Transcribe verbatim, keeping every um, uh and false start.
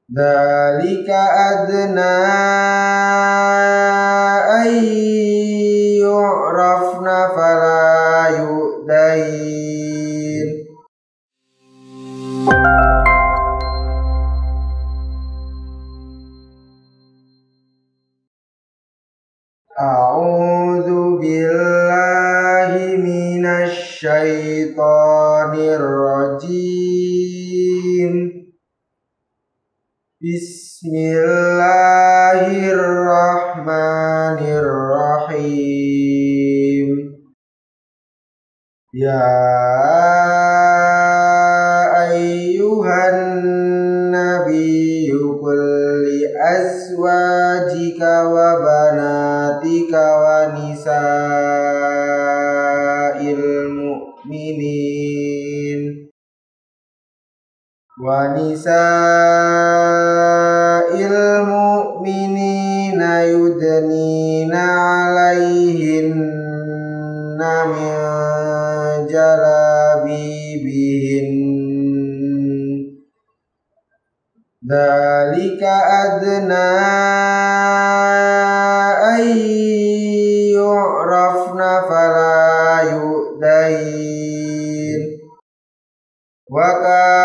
Dzalika adna ay yu'rafna fala yu'dain. A'udzu billahi minasy syaithanir rajim. Bismillahirrahmanirrahim. Ya ayyuhan nabiyyu qul li azwajika wa banatika wa nisa'il mu'minin wa nisa'il mu'minina yudnina 'alaihinna min jalabibihin. Dzalika adna ay yu'rafna fala yu'dain. Wa